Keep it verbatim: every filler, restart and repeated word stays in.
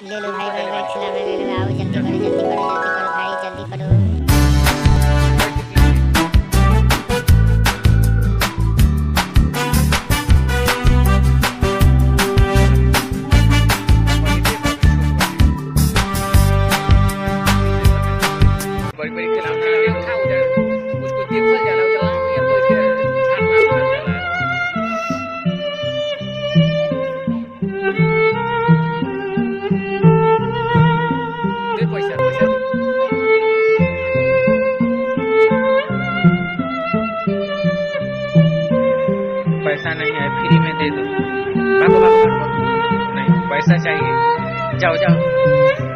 ले लो भाई भाई भाई खिला में ले लो, आओ जल्दी करो जल्दी करो जल्दी करो भाई जल्दी करो। पैसा नहीं है, फ्री में दे दो। भागो भागो भागो, नहीं पैसा चाहिए, जाओ जाओ।